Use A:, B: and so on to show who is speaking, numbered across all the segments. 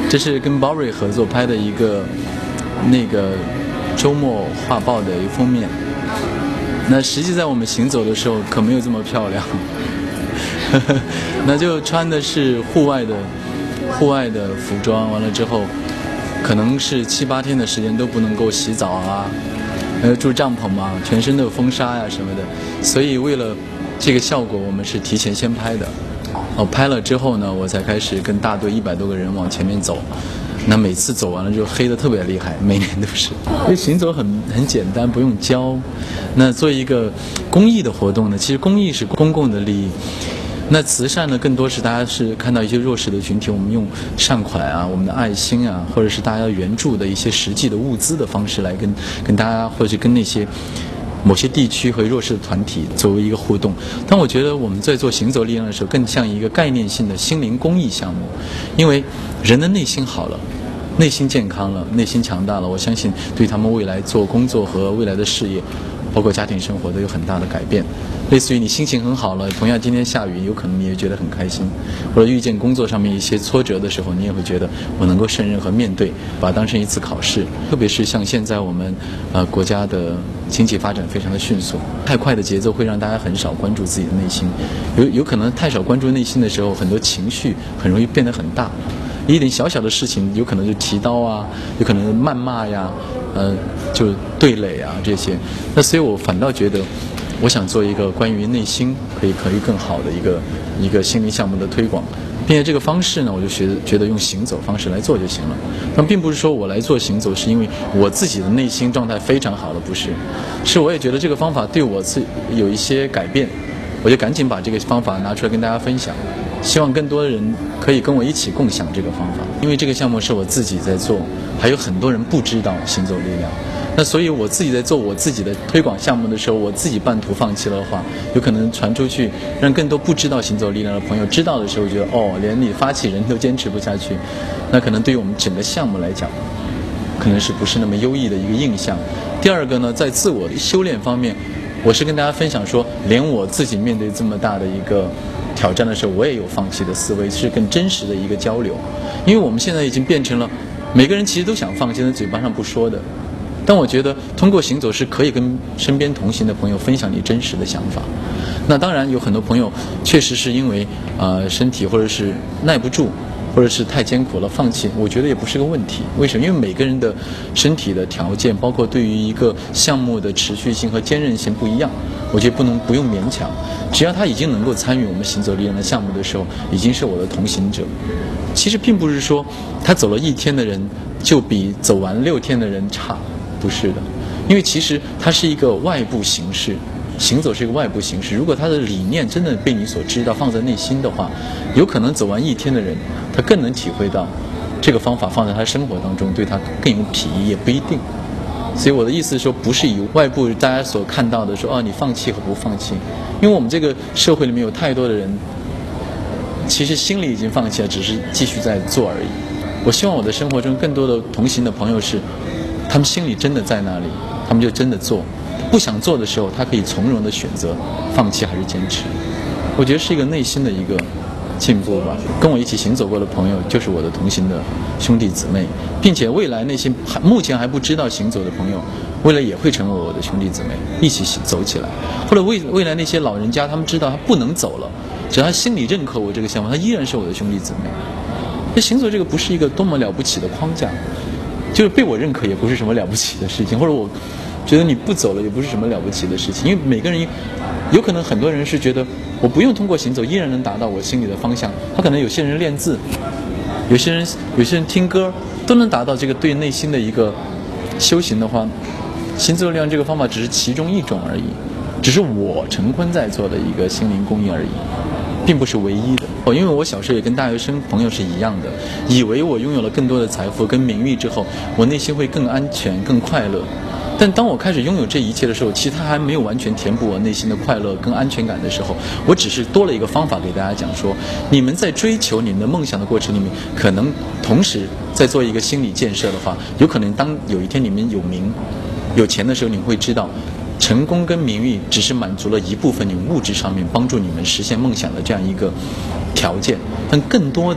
A: 这是跟 Bory 合作拍的一个那个周末画报的一个封面。那实际在我们行走的时候可没有这么漂亮，那就穿的是户外的服装，完了之后可能是7、8天的时间都不能够洗澡啊，住帐篷嘛，全身都有风沙呀什么的，所以为了这个效果，我们是提前先拍的。拍了之后呢，我才开始跟大队100多个人往前面走。那每次走完了就黑得特别厉害，每年都是。因为行走很简单，不用教。那做一个公益的活动呢，其实公益是公共的利益。那慈善呢，更多是大家是看到一些弱势的群体，我们用善款啊，我们的爱心啊，或者是大家援助的一些实际的物资的方式来跟大家，或者跟那些某些地区和弱势的团体作为一个互动。但我觉得我们在做行走力量的时候，更像一个概念性的心灵公益项目，因为人的内心好了，内心健康了，内心强大了，我相信对他们未来做工作和未来的事业，包括家庭生活都有很大的改变。类似于你心情很好了，同样今天下雨，有可能你也觉得很开心，或者遇见工作上面一些挫折的时候，你也会觉得我能够胜任和面对，把它当成一次考试。特别是像现在我们国家的经济发展非常的迅速，太快的节奏会让大家很少关注自己的内心，有可能太少关注内心的时候，很多情绪很容易变得很大，一点小小的事情有可能就提刀啊，有可能谩骂呀，就对垒啊这些。那所以我反倒觉得，我想做一个关于内心可以更好的一个心灵项目的推广，并且这个方式呢，我就觉得用行走方式来做就行了。但并不是说我来做行走是因为我自己的内心状态非常好了，不是，是我也觉得这个方法对我有一些改变，我就赶紧把这个方法拿出来跟大家分享，希望更多的人可以跟我一起共享这个方法。因为这个项目是我自己在做，还有很多人不知道行走力量。那所以我自己在做我自己的推广项目的时候，我自己半途放弃了的话，有可能传出去，让更多不知道行走力量的朋友知道的时候，觉得连你发起人都坚持不下去，那可能对于我们整个项目来讲，可能是不是那么优异的一个印象。第二个呢，在自我的修炼方面，我是跟大家分享说，连我自己面对这么大的一个挑战的时候，我也有放弃的思维，是更真实的一个交流。因为我们现在已经变成了每个人其实都想放弃，在嘴巴上不说的。但我觉得通过行走是可以跟身边同行的朋友分享你真实的想法。那当然有很多朋友确实是因为身体或者是耐不住，或者是太艰苦了放弃，我觉得也不是个问题。为什么？因为每个人的身体的条件，包括对于一个项目的持续性和坚韧性不一样，我觉得不用勉强。只要他已经能够参与我们行走力量的项目的时候，已经是我的同行者。其实并不是说他走了1天的人就比走完6天的人差，不是的。因为其实它是一个外部形式，行走是一个外部形式。如果他的理念真的被你所知道，放在内心的话，有可能走完1天的人，他更能体会到这个方法放在他生活当中对他更有裨益，也不一定。所以我的意思是说，不是以外部大家所看到的说你放弃和不放弃，因为我们这个社会里面有太多的人，其实心里已经放弃了，只是继续在做而已。我希望我的生活中更多的同行的朋友是，他们心里真的在那里，他们就真的做。不想做的时候，他可以从容的选择放弃还是坚持。我觉得是一个内心的一个进步吧。跟我一起行走过的朋友就是我的同行的兄弟姊妹，并且未来那些目前还不知道行走的朋友，未来也会成为我的兄弟姊妹，一起走起来。或者未来那些老人家，他们知道他不能走了，只要他心里认可我这个项目，他依然是我的兄弟姊妹。这行走这个不是一个多么了不起的框架，就是被我认可也不是什么了不起的事情，或者我觉得你不走了也不是什么了不起的事情。因为每个人有可能很多人是觉得我不用通过行走依然能达到我心里的方向，他可能有些人练字，有些人听歌都能达到这个对内心的一个修行的话，行走力量这个方法只是其中一种而已，只是我陈坤在做的一个心灵公益而已，并不是唯一的。因为我小时候也跟大学生朋友是一样的，以为我拥有了更多的财富跟名誉之后，我内心会更安全更快乐。但当我开始拥有这一切的时候，其实它还没有完全填补我内心的快乐跟安全感的时候，我只是多了一个方法给大家讲说，你们在追求你们的梦想的过程里面，可能同时在做一个心理建设的话，有可能当有一天你们有名有钱的时候，你会知道成功跟名誉只是满足了一部分你们物质上面帮助你们实现梦想的这样一个条件，但更多的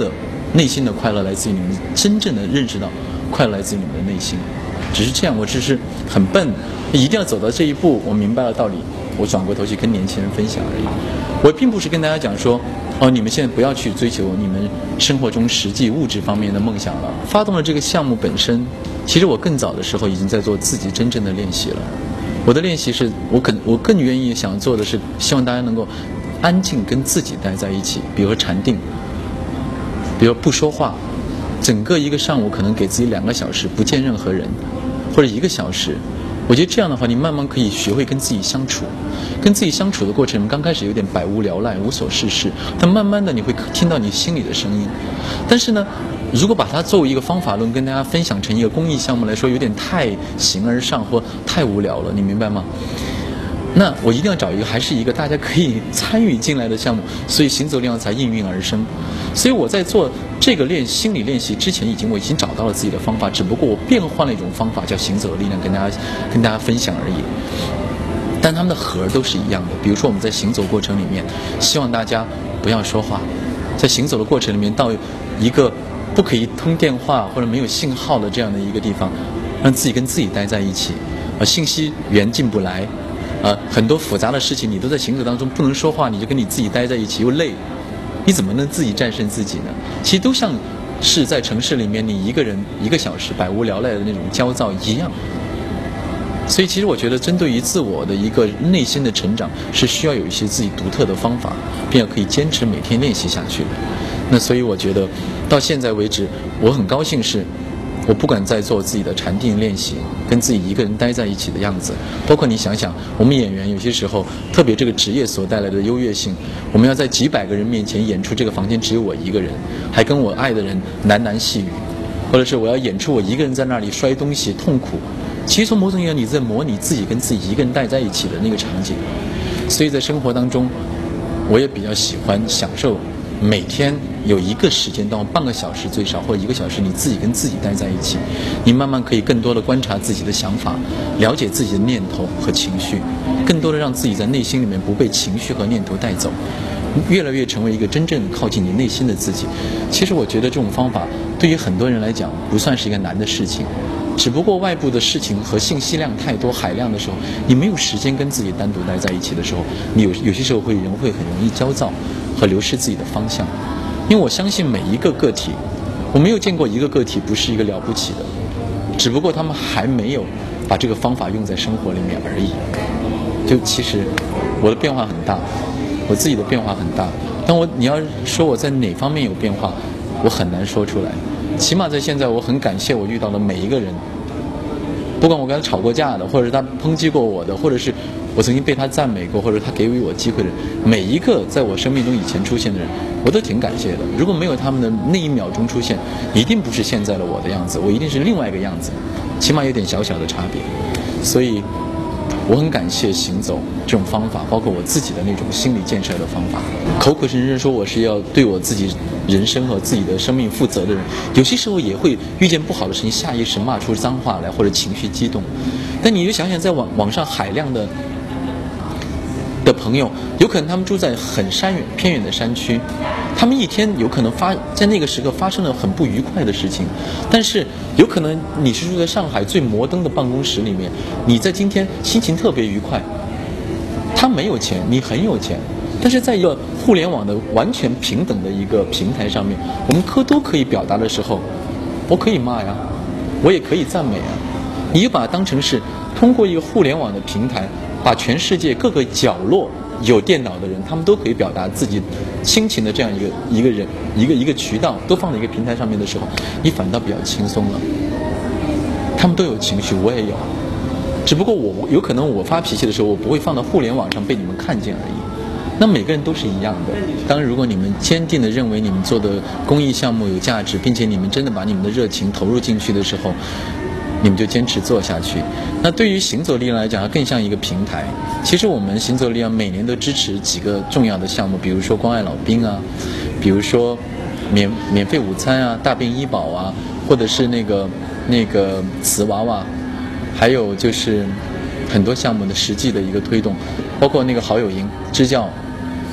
A: 内心的快乐来自于你们真正的认识到快乐来自于你们的内心。只是这样，我只是很笨，一定要走到这一步，我明白了道理，我转过头去跟年轻人分享而已。我并不是跟大家讲说，你们现在不要去追求你们生活中实际物质方面的梦想了。发动了这个项目本身，其实我更早的时候已经在做自己真正的练习了。我的练习是我更愿意想做的是，希望大家能够安静跟自己待在一起，比如说禅定，比如不说话，整个一个上午可能给自己2个小时不见任何人，或者1个小时。我觉得这样的话，你慢慢可以学会跟自己相处。跟自己相处的过程，刚开始有点百无聊赖、无所事事，但慢慢的你会听到你心里的声音。但是呢，如果把它作为一个方法论跟大家分享成一个公益项目来说，有点太形而上或太无聊了，你明白吗？那我一定要找一个还是一个大家可以参与进来的项目，所以行走力量才应运而生。所以我在做这个心理练习之前，我已经找到了自己的方法，只不过我变换了一种方法，叫行走的力量，跟大家分享而已。但他们的核都是一样的。比如说我们在行走过程里面，希望大家不要说话，在行走的过程里面到一个不可以通电话或者没有信号的这样的一个地方，让自己跟自己待在一起，信息源进不来。很多复杂的事情你都在行走当中不能说话，你就跟你自己待在一起又累，你怎么能自己战胜自己呢？其实都像是在城市里面你一个人1个小时百无聊赖的那种焦躁一样。所以其实我觉得针对于自我的一个内心的成长是需要有一些自己独特的方法，并且可以坚持每天练习下去的。那所以我觉得到现在为止，我很高兴是我不管在做自己的禅定练习，跟自己一个人待在一起的样子，包括你想想我们演员有些时候特别这个职业所带来的优越性，我们要在几百个人面前演出这个房间只有我一个人，还跟我爱的人喃喃细语，或者是我要演出我一个人在那里摔东西痛苦，其实从某种意义上你在模拟自己跟自己一个人待在一起的那个场景。所以在生活当中我也比较喜欢享受每天有一个时间到半个小时最少，或者1个小时你自己跟自己待在一起，你慢慢可以更多的观察自己的想法，了解自己的念头和情绪，更多的让自己在内心里面不被情绪和念头带走，越来越成为一个真正靠近你内心的自己。其实我觉得这种方法对于很多人来讲不算是一个难的事情，只不过外部的事情和信息量太多海量的时候，你没有时间跟自己单独待在一起的时候，你有些时候人会很容易焦躁和流失自己的方向。因为我相信每一个个体，我没有见过一个个体不是一个了不起的，只不过他们还没有把这个方法用在生活里面而已。就其实我的变化很大，我自己的变化很大，但你要说我在哪方面有变化，我很难说出来。起码在现在，我很感谢我遇到的每一个人，不管我跟他吵过架的，或者是他抨击过我的，或者是我曾经被他赞美过，或者他给予我机会的人，每一个在我生命中以前出现的人，我都挺感谢的。如果没有他们的那1秒钟出现，一定不是现在的我的样子，我一定是另外一个样子，起码有点小小的差别。所以我很感谢行走这种方法，包括我自己的那种心理建设的方法。口口声声说我是要对我自己人生和自己的生命负责的人，有些时候也会遇见不好的事情，下意识骂出脏话来，或者情绪激动。但你就想想，在网上海量的朋友，有可能他们住在很偏远的山区，他们一天有可能在那个时刻发生了很不愉快的事情，但是有可能你是住在上海最摩登的办公室里面，你在今天心情特别愉快，他没有钱，你很有钱，但是在一个互联网的完全平等的一个平台上面，我们都可以表达的时候，我可以骂呀，我也可以赞美啊。你就把它当成是通过一个互联网的平台，把全世界各个角落有电脑的人，他们都可以表达自己心情的这样一个渠道，都放在一个平台上面的时候，你反倒比较轻松了。他们都有情绪，我也有，只不过有可能我发脾气的时候，我不会放到互联网上被你们看见而已。那每个人都是一样的。当然，如果你们坚定地认为你们做的公益项目有价值，并且你们真的把你们的热情投入进去的时候，你们就坚持做下去。那对于行走力量来讲，它更像一个平台。其实我们行走力量每年都支持几个重要的项目，比如说关爱老兵啊，比如说免费午餐啊，大病医保啊，或者是那个瓷娃娃，还有就是很多项目的实际的一个推动，包括那个好友营支教，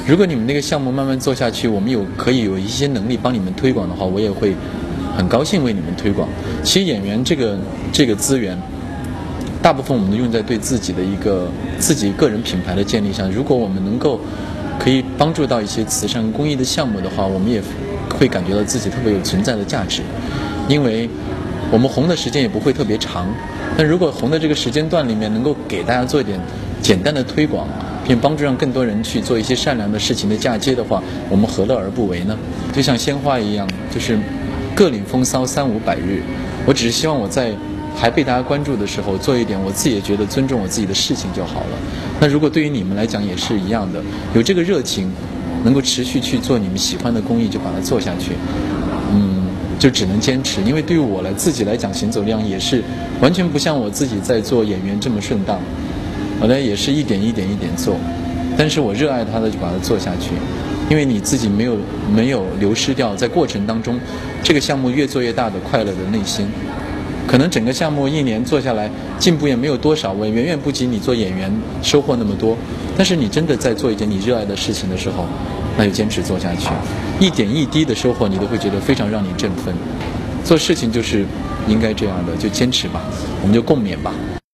A: 如果你们那个项目慢慢做下去，我们可以有一些能力帮你们推广的话，我也会很高兴为你们推广。其实演员这个资源，大部分我们都用在对自己个人品牌的建立上。如果我们能够可以帮助到一些慈善公益的项目的话，我们也会感觉到自己特别有存在的价值。因为我们红的时间也不会特别长，但如果红的这个时间段里面能够给大家做一点简单的推广，并帮助让更多人去做一些善良的事情的嫁接的话，我们何乐而不为呢？就像鲜花一样，就是各领风骚3、5百日。我只是希望我在还被大家关注的时候，做一点我自己也觉得尊重我自己的事情就好了。那如果对于你们来讲也是一样的，有这个热情，能够持续去做你们喜欢的公益，就把它做下去。就只能坚持，因为对于我自己来讲，行走力量也是完全不像我自己在做演员这么顺当。我呢也是一点一点做，但是我热爱它的就把它做下去，因为你自己没有流失掉在过程当中这个项目越做越大的快乐的内心。可能整个项目1年做下来进步也没有多少，远远不及你做演员收获那么多。但是你真的在做一件你热爱的事情的时候，那就坚持做下去，一点一滴的收获你都会觉得非常让你振奋。做事情就是应该这样的，就坚持吧，我们就共勉吧。